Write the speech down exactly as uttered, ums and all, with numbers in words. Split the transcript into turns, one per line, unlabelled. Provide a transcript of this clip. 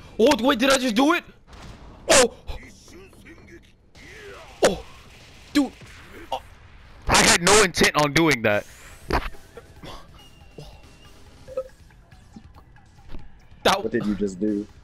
Oh, wait, did I just do it? Oh! Oh! Dude! Oh.
I had no intent on doing that.
That
What did you just do?